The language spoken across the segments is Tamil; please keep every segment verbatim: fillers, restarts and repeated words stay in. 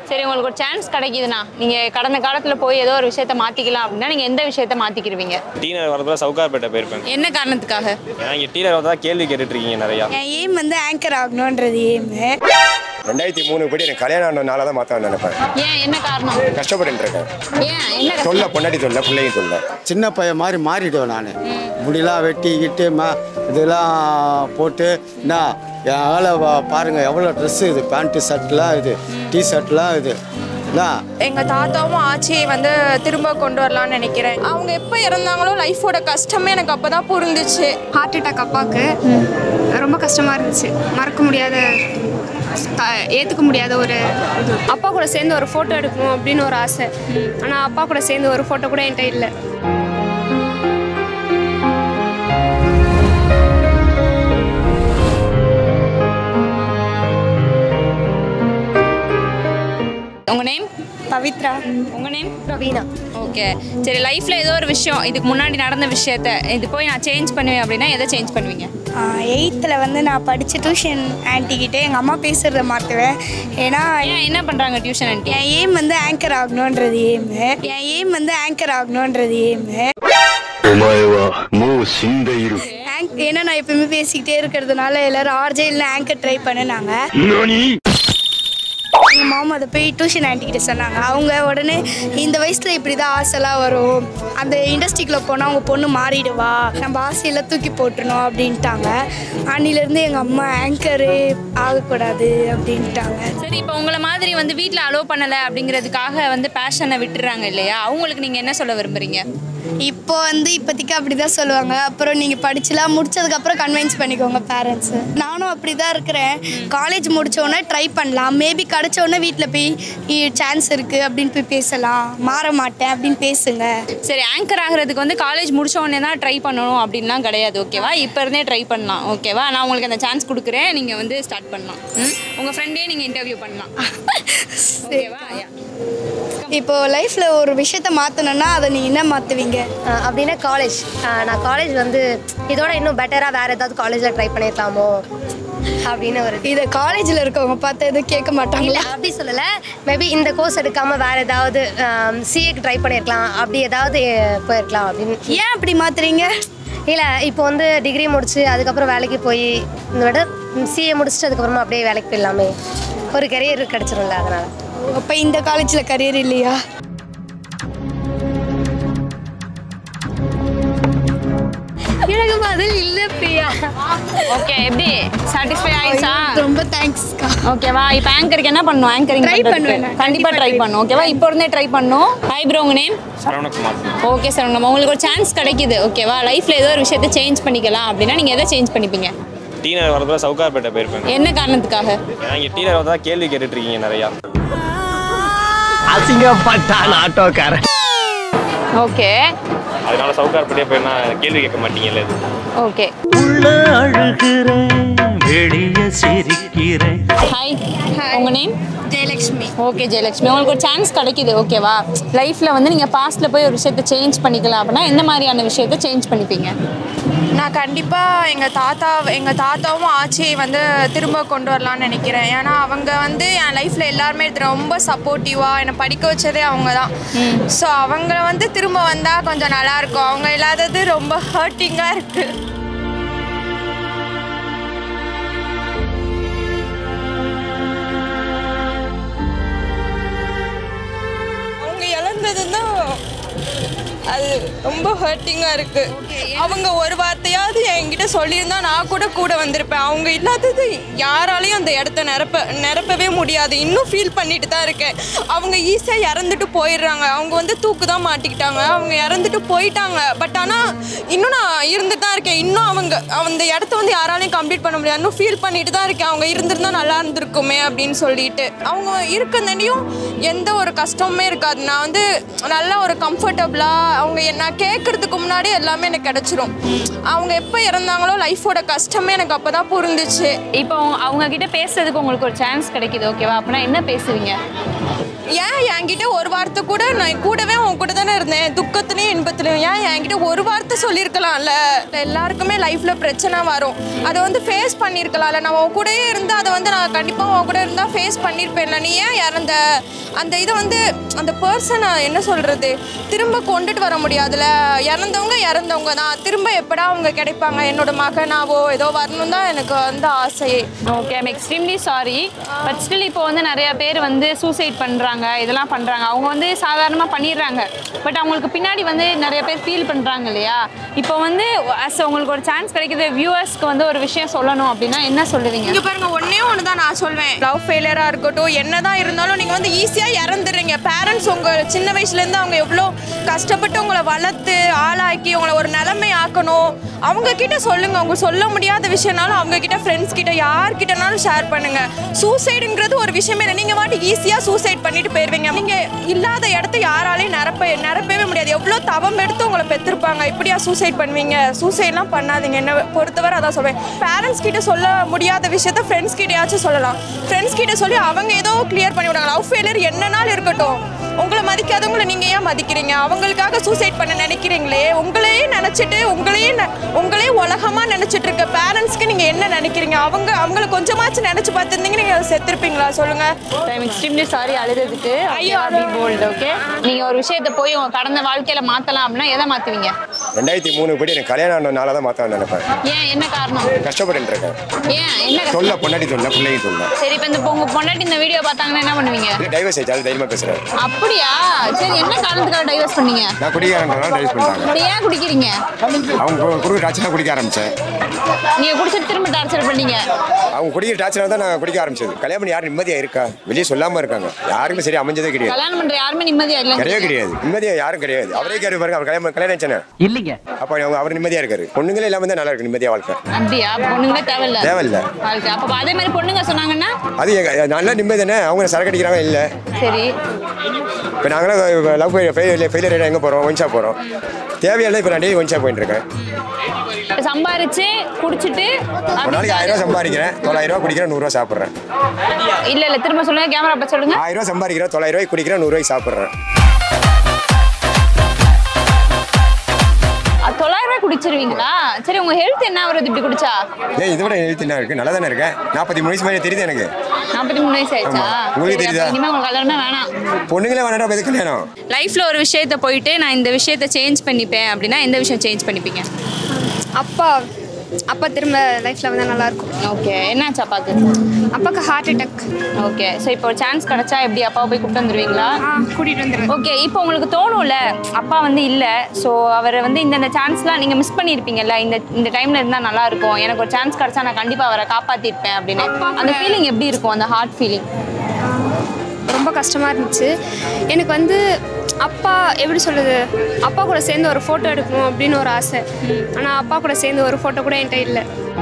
சரி, உங்களுக்கு ஒரு சான்ஸ் கிடைக்குதுன்னா நீங்க கடந்த காலத்துல போய் ஏதோ ஒரு விஷயத்தை மாத்திக்கலாம் அப்படின்னா நீங்க எந்த விஷயத்தை மாத்திக்கிருவீங்க? டீனர் வரதுல சவுகார்பேட்டை போயிருப்பேன். என்ன காரணத்துக்காக? ஏன்னா இங்கே டீனர் வரதா கேள்வி கேட்டுட்டு இருக்கீங்க நிறையா. என் எய்ம் வந்து ஆங்கர் ஆகணுன்றது எய்ம். ரெண்டாயிரத்தி மூணு படி எனக்கு கல்யாணம் ஆனதுனால தான் மாற்ற நினைப்பேன். ஏன், என்ன காரணம்? கஷ்டப்பட்டு இருக்கேன். ஏன், என்ன தொல்லை, பொண்டாட்டி தொல்லை, பிள்ளைங்க தொல்லை. சின்ன பையன் மாதிரி மாறிடுவேன் நான். முடியெல்லாம் வெட்டிக்கிட்டு மா இதெல்லாம் போட்டு என்ன என் ஆளை பாருங்கள் எவ்வளோ ட்ரெஸ்ஸு இது, பேண்ட்டு ஷர்ட்லாம் இது, டிஷர்ட்லாம் இது. எங்கள் தாத்தாவும் ஆட்சியை வந்து திரும்ப கொண்டு வரலான்னு நினைக்கிறேன். அவங்க எப்போ இறந்தாங்களோ லைஃபோட கஷ்டமே எனக்கு அப்போ தான் புரிஞ்சிச்சு. ஹார்ட் அட்டாக் அப்பாவுக்கு ரொம்ப கஷ்டமாக இருந்துச்சு. மறக்க முடியாத, ஏற்றுக்க முடியாத ஒரு இது. அப்பா கூட சேர்ந்து ஒரு ஃபோட்டோ எடுக்கணும் அப்படின்னு ஒரு ஆசை. ஆனால் அப்பா கூட சேர்ந்து ஒரு ஃபோட்டோ கூட என்கிட்ட இல்லை. உங்க நேம்? பவித்ரா. உங்க நேம்? ரவீனா. ஓகே, சரி, லைஃப்ல ஏதோ ஒரு விஷயம் இதுக்கு முன்னாடி நடந்த விஷயத்த இது போய் நான் சேஞ்ச் பண்ணுவேன் அப்படின்னா எதை சேஞ்ச் பண்ணுவீங்க? எயித்தில் வந்து நான் படித்த டியூஷன் ஆன்ட்டிக்கிட்டே எங்கள் அம்மா பேசுகிறத மாற்றுவேன். ஏன்னா ஏன், என்ன பண்ணுறாங்க டியூஷன் ஆன்ட்டி? என் எய்ம் வந்து ஆங்கர் ஆகணுன்றது எய்ம். என் எய்ம் வந்து ஆங்கர் ஆகணுன்றது எய்ம். ஏன்னா நான் எப்பவுமே பேசிக்கிட்டே இருக்கிறதுனால எல்லாரும் ஆர்ஜே இல்லை ஆங்கர் ட்ரை பண்ணினாங்க. எங்கள் மாமா அதை போய் டியூஷன் ஆன்ட்டிக்கிட்ட சொன்னாங்க. அவங்க உடனே இந்த வயசில் இப்படி தான் ஆசைலாம் வரும், அந்த இண்டஸ்ட்ரிக்குள்ளே போனால் அவங்க பொண்ணு மாறிடுவா, நம்ம ஆசையெல்லாம் தூக்கி போட்டுருணும் அப்படின்ட்டாங்க. அன்னிலேருந்து எங்கள் அம்மா ஆங்கரு ஆகக்கூடாது அப்படின்ட்டாங்க. சரி, இப்போ உங்களை மாதிரி வந்து வீட்டில் அலோவ் பண்ணலை அப்படிங்கிறதுக்காக வந்து பேஷனை விட்டுறாங்க இல்லையா, அவங்களுக்கு நீங்கள் என்ன சொல்ல விரும்புகிறீங்க? இப்போ வந்து இப்போதைக்கு அப்படி தான் சொல்லுவாங்க. அப்புறம் நீங்கள் படிச்சுலாம் முடிச்சதுக்கப்புறம் கன்வின்ஸ் பண்ணிக்கோங்க பேரண்ட்ஸு. நானும் அப்படி தான் இருக்கிறேன். காலேஜ் முடித்தோடனே ட்ரை பண்ணலாம், மேபி கிடச்சோடனே வீட்டில் போய் சான்ஸ் இருக்குது அப்படின்னு போய் பேசலாம், மாற மாட்டேன் அப்படின்னு பேசுங்க. சரி, ஆங்கர் ஆகிறதுக்கு வந்து காலேஜ் முடிச்ச உடனே தான் ட்ரை பண்ணணும் அப்படின்லாம் கிடையாது, ஓகேவா? இப்போ இருந்தே ட்ரை பண்ணலாம், ஓகேவா? நான் உங்களுக்கு அந்த சான்ஸ் கொடுக்குறேன், நீங்கள் வந்து ஸ்டார்ட் பண்ணலாம். உங்கள் ஃப்ரெண்டே நீங்கள் இன்டர்வியூ பண்ணலாம், ஓகேவா? இப்போது லைஃப்பில் ஒரு விஷயத்த மாற்றணுன்னா அதை நீங்கள் என்ன மாற்றுவீங்க அப்படின்னா காலேஜ். நான் காலேஜ் வந்து இதோட இன்னும் பெட்டராக வேறு ஏதாவது காலேஜில் ட்ரை பண்ணியிருக்கலாமோ அப்படின்னு ஒரு இதை காலேஜில் இருக்கவங்க பார்த்து எதுவும் கேட்க மாட்டாங்களா? அப்படி சொல்லலை, மேபி இந்த கோர்ஸ் எடுக்காமல் வேறு ஏதாவது சிஏக்கு ட்ரை பண்ணியிருக்கலாம், அப்படி ஏதாவது போயிருக்கலாம் அப்படின்னு. ஏன் அப்படி மாற்றுறீங்க? இல்லை, இப்போ வந்து டிகிரி முடிச்சு அதுக்கப்புறம் வேலைக்கு போய் இந்த விட சிஏ முடிச்சுட்டு அதுக்கப்புறமா அப்படியே வேலைக்கு போயிடலாமே, ஒரு கரியர் கிடச்சிரும்ல, அதனால். அப்போ இந்த காலேஜில் கரியர் இல்லையா? எனக்கு பதில் இல்லை பிரியா. ஓகே, எப்படி சாட்டிஸ்ஃபை ஆயிடுச்சா? ரொம்ப தேங்க்ஸ்க்கா. ஓகேவா? இப்போ ஆங்கருக்கு என்ன பண்ணணும்? ஆங்கரிங் ட்ரை பண்ணுவேன், கண்டிப்பாக ட்ரை பண்ணும், ஓகேவா? இப்போ இருந்தே ட்ரை பண்ணும். ஹாய் ப்ரோ, உங்கள் நேம்? சரவணகுமார். ஓகே சரவணகுமார், உங்களுக்கு ஒரு சான்ஸ் கிடைக்குது, ஓகேவா? லைஃப்பில் ஏதோ ஒரு விஷயத்தை சேஞ்ச் பண்ணிக்கலாம் அப்படின்னா நீங்கள் எதை சேஞ்ச் பண்ணிப்பீங்க? டீனர் வரதுல சவுகார்பேட்டை போயிருப்பேன். என்ன காரணத்துக்காக? ஏன்னா இங்கே டீனர் வரதா கேள்வி கேட்டுட்டு இருக்கீங்க நிறையா. அசிங்கப்பட்டான் ஆட்டோக்காரன். ஓகே, அதனால சவுகார்பேட்டே போயிருந்தா கேள்வி கேட்க மாட்டீங்கல்ல. இது ஓகே. உள்ள அழுகிறேன், வெளிய சிரிக்கிறேன். ஹாய், உங்கள் நேம்? ஜெயலக்ஷ்மி. ஓகே ஜெயலக்ஷ்மி, உங்களுக்கு ஒரு சான்ஸ் கிடைக்குது, ஓகேவா? லைஃப்பில் வந்து நீங்கள் பாஸ்ட்டில் போய் ஒரு விஷயத்தை சேஞ்ச் பண்ணிக்கலாம் அப்படின்னா எந்த மாதிரியான விஷயத்தை சேஞ்ச் பண்ணிப்பீங்க? நான் கண்டிப்பாக எங்கள் தாத்தா எங்கள் தாத்தாவும் ஆட்சியை வந்து திரும்ப கொண்டு வரலான்னு நினைக்கிறேன். ஏன்னா அவங்க வந்து என் லைஃப்பில் எல்லாருமே ரொம்ப சப்போர்ட்டிவாக என்னை படிக்க வச்சதே அவங்க தான். ஸோ அவங்க வந்து திரும்ப வந்தால் கொஞ்சம் நல்லாயிருக்கும். அவங்க இல்லாதது ரொம்ப ஹர்ட்டிங்காக இருக்குது. அவங்க இழந்தது தான் அது ரொம்ப ஹர்ட்டிங்காக இருக்குது. அவங்க ஒரு வார்த்தையாவது என்கிட்ட சொல்லியிருந்தா நான் கூட கூட வந்திருப்பேன். அவங்க இல்லாதது யாராலையும் அந்த இடத்த நிரப்ப நிரப்பவே முடியாது. இன்னும் ஃபீல் பண்ணிட்டு தான் இருக்கேன். அவங்க ஈஸியாக இறந்துட்டு போயிடுறாங்க. அவங்க வந்து தூக்கு தான் மாட்டிக்கிட்டாங்க, அவங்க இறந்துட்டு போயிட்டாங்க. பட் ஆனால் இன்னும் நான் இருந்துட்டு தான் இருக்கேன். இன்னும் அவங்க அந்த இடத்த வந்து யாராலையும் கம்ப்ளீட் பண்ண முடியாது. இன்னும் ஃபீல் பண்ணிட்டு தான் இருக்கேன். அவங்க இருந்திருந்தா நல்லா இருந்திருக்குமே அப்படின்னு சொல்லிட்டு. அவங்க இருக்கிறதையும் எந்த ஒரு கஷ்டமுமே இருக்காது. நான் வந்து நல்லா ஒரு கம்ஃபர்டபுளாக அவங்க நான் கேட்கறதுக்கு முன்னாடி எல்லாமே எனக்கு கிடைச்சிரும். அவங்க எப்போ இறந்தாங்களோ லைஃபோட கஷ்டமே எனக்கு அப்போ தான் புரிஞ்சிச்சு. இப்போ அவங்க கிட்ட பேசுறதுக்கு உங்களுக்கு ஒரு சான்ஸ் கிடைக்குது, ஓகேவா? அப்படின்னா என்ன பேசுவீங்க? ஏன் என்கிட்ட ஒரு வார்த்தை கூட நான் கூடவே உன் கூட தானே இருந்தேன் துக்கத்துலேயும் இன்பத்துலையும் ஏன் என்கிட்ட ஒரு வார்த்தை சொல்லியிருக்கலாம்ல எல்லாருக்குமே லைஃப்பில் பிரச்சனை வரும் அதை வந்து ஃபேஸ் பண்ணியிருக்கலாம்ல நான் உன் கூடயே இருந்து அதை வந்து நான் கண்டிப்பாக உன் கூட இருந்தால் ஃபேஸ் பண்ணியிருப்பேன்ல நீ ஏன் இறந்த அந்த இதை வந்து அந்த பர்சனை என்ன சொல்கிறது திரும்ப கொண்டுட்டு வர முடியாதுல்ல இறந்தவங்க இறந்தவங்க தான் திரும்ப எப்படா அவங்க கிடைப்பாங்க என்னோட மகனாவோ ஏதோ வரணும் தான் எனக்கு வந்து ஆசையே. Okay I'm extremely sorry but still இப்போ வந்து நிறைய பேர் வந்து சூசைட் பண்ணுறாங்க இதெல்லாம் பண்ணுறாங்க அவங்க வந்து சாதாரணமாக பண்ணிடுறாங்க பட் அவங்களுக்கு பின்னாடி வந்து நிறைய பேர் ஃபீல் பண்ணுறாங்க இல்லையா இப்போ வந்து அஸ் உங்களுக்கு ஒரு சான்ஸ் கிடைக்கிது வியூவர்ஸ்க்கு வந்து ஒரு விஷயம் சொல்லணும் அப்படின்னா என்ன சொல்லுவீங்க? இங்கே பாருங்கள் ஒன்றே ஒன்று தான் நான் சொல்வேன் லவ் ஃபெயிலியராக இருக்கட்டும் என்ன தான் இருந்தாலும் நீங்கள் வந்து ஈஸியாக இறந்துடுறீங்க பேரண்ட்ஸ் உங்கள் சின்ன வயசுலேருந்து அவங்க எவ்வளோ கஷ்டப்பட்டு உங்களை வளர்த்து ஆளாக்கி உங்களை ஒரு நிலைமை ஆக்கணும் அவங்க கிட்ட சொல்லுங்கள் அவங்க சொல்ல முடியாத விஷயம்னாலும் அவங்க கிட்ட ஃப்ரெண்ட்ஸ் கிட்ட யார்கிட்டனாலும் ஷேர் பண்ணுங்கள் சூசைடுங்கிறது ஒரு விஷயமே இல்லை நீங்கள் வாட்டி ஈஸியாக சூசைட் பண்ணிட்டு போயிடுவீங்க நீங்கள் இல்லாத இடத்த யாராலையும் நிரப்ப நிரப்பவே முடியாது எவ்வளோ தவம் எடுத்து உங்களை பெற்றிருப்பாங்க இப்படியா சூசைட் பண்ணுவீங்க சூசைட்லாம் பண்ணாதீங்க என்ன பொறுத்தவரை அதான் சொல்வேன் பேரண்ட்ஸ் கிட்ட சொல்ல முடியாத விஷயத்த ஃப்ரெண்ட்ஸ் கிட்டயாச்சும் சொல்லலாம் ஃப்ரெண்ட்ஸ் கிட்ட சொல்லி அவங்க ஏதோ கிளியர் பண்ணி விடுவாங்க லவ் ஃபெயிலியர் என்ன நாள் இருக்கட்டும் உங்களை மதிக்காதவங்களை நீங்கள் ஏன் மதிக்கிறீங்க அவங்களுக்காக சூசைட் பண்ண நினைக்கிறீங்களே உங்களையே நினச்சிட்டு உங்களையே உங்களே உலகமாக நினச்சிட்டு இருக்க பேரண்ட்ஸ்க்கு நீங்கள் என்ன நினைக்கிறீங்க அவங்க அவங்கள கொஞ்சமாச்சும் நினச்சி பார்த்துருந்தீங்க நீங்கள் செத்துருப்பீங்களா சொல்லுங்கள். ஐம் எக்ஸ்ட்ரீம்லி சாரி அழுதுறதுக்கு ஐயோ பி போல்ட் ஓகே நீங்கள் ஒரு விஷயத்தை போய் உங்கள் கடந்த வாழ்க்கையில் மாற்றலாம் அப்படின்னா எதை மாற்றுவீங்க? ரெண்டாயிரத்தி மூணு படி எனக்கு கல்யாணம் ஆனதுனால தான் மாற்ற நினைப்பேன். ஏன் என்ன காரணம்? கஷ்டப்பட்டு இருக்கேன். ஏன் என்ன சொல்ல பொண்டாட்டி சொல்ல பிள்ளைங்க சொல்ல. சரி இப்போ இந்த உங்கள் பொண்டாட்டி இந்த வீடியோ பார்த்தாங்கன்னா என்ன பண்ணுவீங்க? டைவர்ஸ் ஆயிடுச்சு அது தைரியமாக பேசுகிறேன். அப்படியா சரி என்ன காரணத்துக்காக டைவர்ஸ் பண்ணீங்க? நான் குடிக்காரன்றனால டைவர்ஸ் பண்ணிட்டாங்க. ஏன் குடிக்கிறீங்க? அவங்க குடுக்க டார்ச்சர் குடிக்க ஆரம்பிச்சேன். நீங்க குடிச்சிட்டு திரும்ப டார்ச்சர் பண்ணீங்க. அவங்க குடிக்கிற டார்ச்சர் தான் நான் குடிக்க ஆரம்பிச்சது. கல்யாணம் பண்ணி யாரும் நிம்மதியா இருக்கா? வெளியே சொல்லாம இருக்காங்க. யாருமே சரி அமைஞ்சதே கிடையாது. கல்யாணம் பண்ற யாருமே நிம்மதியா இல்ல. கிடையவே கிடையாது. நிம்மதியா யாரும் கிடையாது. அவரே கேட்டு பாருங்க அவர் கல்யாணம் கல்யாணம் ஆச்சனே. இல்லீங்க. அப்ப அவங்க அவர் நிம்மதியா இருக்காரு. பொண்ணுங்களே இல்லாம தான் நல்லா இருக்கு நிம்மதியா வாழ்க்கை. அப்படியே பொண்ணுங்களே தேவையில்ல. தேவையில்ல. வாழ்க்கை அப்ப அதே மாதிரி பொண்ணுங்க சொன்னாங்கன்னா அது நல்ல நிம்மதி தானே. அவங்க சரக்கு அடிக்கிறாங்க இல்ல. சரி. இப்போ நாங்களாம் லவ் ஃபெயிலியர் ஃபெயிலியர் எங்கே போகிறோம் ஒன் ஷாப் போகிறோம் தேவையில்லை இப்போ நான் டெய்லி ஒன் ஷாப் போயிட்டு இருக்கேன் சம்பாரிச்சு குடிச்சிட்டு ஒரு நாளைக்கு ஆயிரம் ரூபா சம்பாதிக்கிறேன் தொள்ளாயிரம் ரூபா குடிக்கிறேன் நூறுரூவா சாப்பிட்றேன் இல்லை இல்லை திரும்ப சொல்லுங்க கேமரா அப்போ சொல்லுங்க ஆயிரம் ரூபா சம்பாதிக்கிறேன் தொள்ளாயிரம் ரூபாய்க்கு குடிக்கிறேன் நூறுரூவாய்க்கு சாப்பிட்றேன் தொள்ளாயிரம் ரூபாய் குடிச்சிருவீங்களா சரி உங்க ஹெல்த் என்ன ஆகுறது இப்படி குடிச்சா ஏன் இதை விட ஹெல்த் என்ன இருக்கு நல்லா தானே இருக்கேன் நாற்பத்தி மூணு வயசு மாதிரி தெரியுது எனக்கு நாற்பத்தி மூணு வயசு ஆயிடுச்சா உங்களுக்கு தெரியுதா இனிமே உங்களுக்கு கல்யாணமே வேணாம் பொண்ணுங்களே வேணாம் எது கல்யாணம் லைஃப்ல ஒரு விஷயத்தை போயிட்டு நான் இந்த விஷயத்தை சேஞ்ச் பண்ணிப்பேன் அப்படின்னா எந்த விஷயம் சேஞ்ச் பண்ணிப்பீங்க அப்பா அப்பா திரும்ப லைஃப்பில் வந்து நல்லாயிருக்கும் ஓகே என்னாச்சு அப்பாவுக்கு அப்பாவுக்கு ஹார்ட் அட்டாக் ஓகே ஸோ இப்போ ஒரு சான்ஸ் கிடச்சா எப்படி அப்பாவை போய் கூப்பிட்டு வந்துடுவீங்களா கூட்டிகிட்டு வந்துடுவேன் ஓகே இப்போ உங்களுக்கு தோணும்ல அப்பா வந்து இல்லை ஸோ அவர் வந்து இந்த சான்ஸ்லாம் நீங்கள் மிஸ் பண்ணியிருப்பீங்கல்ல இந்த இந்த டைமில் இருந்தால் நல்லாயிருக்கும் எனக்கு ஒரு சான்ஸ் கிடச்சா நான் கண்டிப்பாக அவரை காப்பாற்றிருப்பேன் அப்படின்னு அந்த ஃபீலிங் எப்படி இருக்கும் அந்த ஹார்ட் ஃபீலிங் ரொம்ப கஷ்டமாக இருந்துச்சு எனக்கு வந்து அப்பா எப்படி சொல்லுது அப்பா கூட சேர்ந்து ஒரு ஃபோட்டோ எடுக்கணும் அப்படின்னு ஒரு ஆசை ஆனால் அப்பா கூட சேர்ந்து ஒரு ஃபோட்டோ கூட என்கிட்ட இல்லை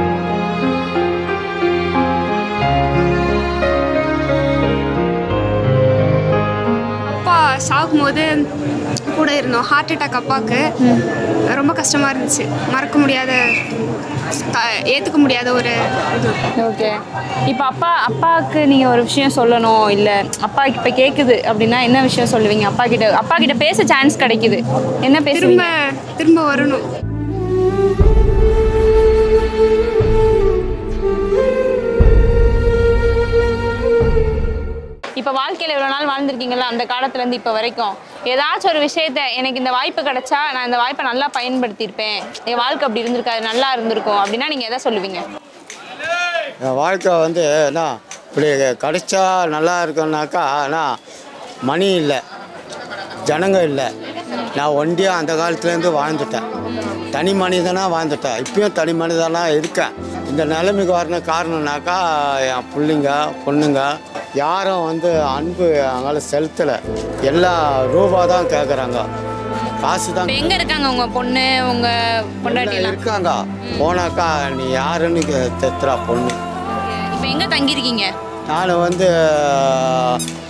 அப்பா சாகும்போது கூட இருந்தோம் ஹார்ட் அட்டாக் அப்பாவுக்கு ரொம்ப கஷ்டமாக இருந்துச்சு மறக்க முடியாத ஏற்றுக்க முடியாத ஒரு இது ஓகே இப்போ அப்பா அப்பாவுக்கு நீங்கள் ஒரு விஷயம் சொல்லணும் இல்லை அப்பா இப்போ கேட்குது அப்படின்னா என்ன விஷயம் சொல்லுவீங்க அப்பா கிட்ட அப்பா கிட்ட பேச சான்ஸ் கிடைக்குது என்ன பேச திரும்ப திரும்ப வரணும் இப்போ வாழ்க்கையில் இவ்வளோ நாள் வாழ்ந்துருக்கீங்களா அந்த காலத்துலேருந்து இப்போ வரைக்கும் ஏதாச்சும் ஒரு விஷயத்த எனக்கு இந்த வாய்ப்பு கிடைச்சா நான் இந்த வாய்ப்பை நல்லா பயன்படுத்தியிருப்பேன் என் வாழ்க்கை அப்படி இருந்திருக்காது நல்லா இருந்திருக்கும் அப்படின்னா நீங்கள் எதை சொல்லுவீங்க என் வாழ்க்கை வந்து என்ன இப்படி கிடைச்சா நல்லா இருக்குன்னாக்கா ஆனால் மணி இல்லை ஜனங்க இல்லை நான் ஒண்டியாக அந்த காலத்துலேருந்து வாழ்ந்துட்டேன் தனி மனிதனாக வாழ்ந்துட்டேன் இப்பயும் தனி மனிதனாக இருக்கேன் இந்த நிலைமைக்கு வரணும் காரணம்னாக்கா என் பிள்ளைங்க பொண்ணுங்க யாரும் வந்து அன்பு அவங்கள செலுத்தலை எல்லா ரூபா தான் கேட்குறாங்க காசு தான் எங்க இருக்காங்க உங்க பொண்ணு உங்க பொண்டாட்டி இருக்காங்க போனாக்கா நீ யாருன்னு தெத்துறா பொண்ணு இப்போ எங்க தங்கி இருக்கீங்க நான் வந்து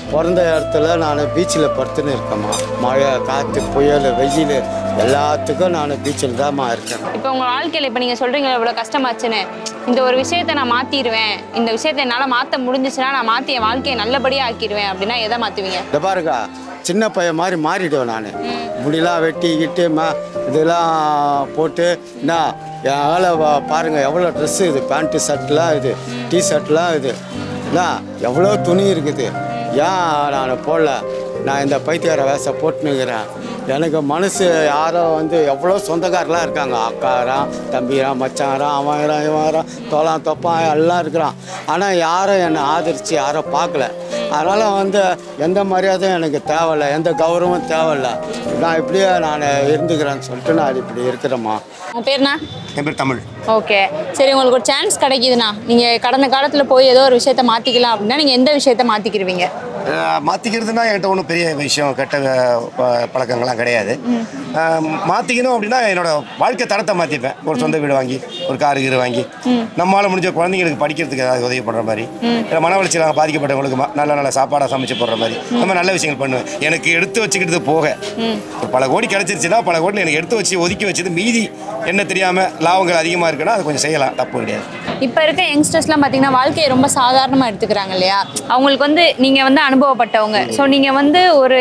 பிறந்த இடத்துல நான் பீச்சில் படுத்துன்னு இருக்கேம்மா. மழை காற்று புயல் வெயில் எல்லாத்துக்கும் நான் பீச்சில் தான்மா இருக்கேன். இப்போ உங்கள் வாழ்க்கையில் இப்போ நீங்கள் சொல்கிறீங்க இவ்வளோ கஷ்டமாச்சுன்னு, இந்த ஒரு விஷயத்தை நான் மாற்றிடுவேன், இந்த விஷயத்தை என்னால் மாற்ற முடிஞ்சிச்சுன்னா நான் மாற்றி என் வாழ்க்கையை நல்லபடியாக ஆக்கிடுவேன் அப்படின்னா எதை மாற்றுவீங்க? இந்த பாருங்க, சின்ன பையன் மாதிரி மாறிடுவேன் நான். முடியெல்லாம் வெட்டிக்கிட்டு மா இதெல்லாம் போட்டு என்ன என் வேலை பாருங்கள் எவ்வளோ ட்ரெஸ்ஸு இது, பேண்ட்டு ஷர்ட்லாம் இது, டிஷர்ட்லாம் இது, என்ன எவ்வளோ துணி இருக்குது. ஏன் நான் போடல? நான் இந்த பைத்தியார வேஷம் போட்டுனுக்கிறேன். எனக்கு மனசு யாரோ வந்து எவ்வளோ சொந்தக்காரெலாம் இருக்காங்க, அக்காரான் தம்பிரான் மச்சாரான் அவங்கிறான் இவங்கிறான் தோலாம் தொப்பான் எல்லாம் இருக்கிறான். ஆனால் யாரும் என்னை ஆதரித்து யாரும் பார்க்கல. அதனால் வந்து எந்த மரியாதையும் எனக்கு தேவையில்லை, எந்த கௌரவமும் தேவையில்லை. நான் இப்படியே நான் இருந்துக்கிறேன்னு சொல்லிட்டு நான் இப்படி இருக்கிறேம்மா. உங்கள் பேர்ண்ணா? என் பேர் தமிழ். ஓகே, சரி, உங்களுக்கு ஒரு சான்ஸ் கிடைக்குதுண்ணா, நீங்கள் கடந்த காலத்தில் போய் ஏதோ ஒரு விஷயத்த மாற்றிக்கலாம் அப்படின்னா நீங்கள் எந்த விஷயத்த மாற்றிக்கிருவீங்க? மாற்றிக்கிறதுனா என்கிட்ட ஒன்றும் பெரிய விஷயம் கெட்ட பழக்கங்கள்லாம் கிடையாது. மாற்றிக்கணும் அப்படின்னா என்னோட வாழ்க்கை தரத்தை மாற்றிப்பேன். ஒரு சொந்த வீடு வாங்கி ஒரு காரு கீரு வாங்கி நம்மளால் முடிஞ்ச குழந்தைங்களுக்கு படிக்கிறதுக்கு ஏதாவது உதவி பண்ணுற மாதிரி, இல்லை மன வளர்ச்சியில் பாதிக்கப்பட்டவங்களுக்கு நல்ல நல்ல சாப்பாடாக சமைச்சு போடுற மாதிரி நம்ம நல்ல விஷயங்கள் பண்ணுவேன். எனக்கு எடுத்து வச்சுக்கிட்டது போக பல கோடி கிடச்சிருச்சுன்னா பல கோடியில் எனக்கு எடுத்து வச்சு ஒதுக்கி வச்சது மீதி என்ன தெரியாமல் லாபங்கள் அதிகமாக இருக்குன்னா அது கொஞ்சம் செய்யலாம், தப்பு கிடையாது. இப்போ இருக்க யங்ஸ்டர்ஸ்லாம் பார்த்தீங்கன்னா வாழ்க்கையை ரொம்ப சாதாரணமாக எடுத்துக்கிறாங்க இல்லையா? அவங்களுக்கு வந்து நீங்கள் வந்து அனுபவப்பட்டவங்க, ஸோ நீங்கள் வந்து ஒரு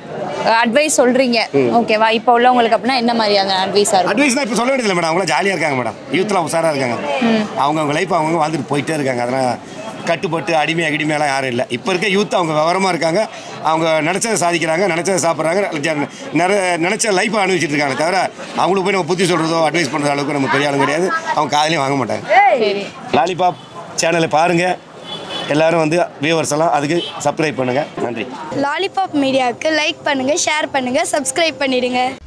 அட்வைஸ் சொல்கிறீங்க ஓகேவா? இப்போ உள்ளவங்களுக்கு அப்படின்னா என்ன மாதிரியான அட்வைஸாக இருக்கும்? அட்வைஸ்னால் இப்போ சொல்ல வேண்டியதில்லை மேடம், அவங்களாம் ஜாலியாக இருக்காங்க மேடம், யூத்லாம் உஷாராக இருக்காங்க. அவங்க அவங்க லைஃப் அவங்க வாழ்ந்துட்டு போயிட்டே இருக்காங்க. அதனால் கட்டுப்பட்டு அடிமை அடிமையெல்லாம் யாரும் இல்லை. இப்போ இருக்க யூத் அவங்க விவரமாக இருக்காங்க, அவங்க நினச்சதை சாதிக்கிறாங்க, நினச்சதை சாப்பிட்றாங்க, நிறைய நினச்ச லைஃப்பை அனுபவிச்சுட்டு இருக்காங்க. தவிர அவங்களுக்கு போய் நம்ம புத்தி சொல்கிறதோ அட்வைஸ் பண்ணுற அளவுக்கு நம்ம பெரிய ஆளும் கிடையாது, அவங்க காதலையும் வாங்க மாட்டாங்க. லாலிபாப் சேனலை பாருங்கள், எல்லாரும் வந்து வியூவர்ஸ் எல்லாம் அதுக்கு சப்ஸ்கிரைப் பண்ணுங்கள். நன்றி. லாலிபாப் மீடியாவுக்கு லைக் பண்ணுங்கள், ஷேர் பண்ணுங்கள், சப்ஸ்கிரைப் பண்ணிடுங்க.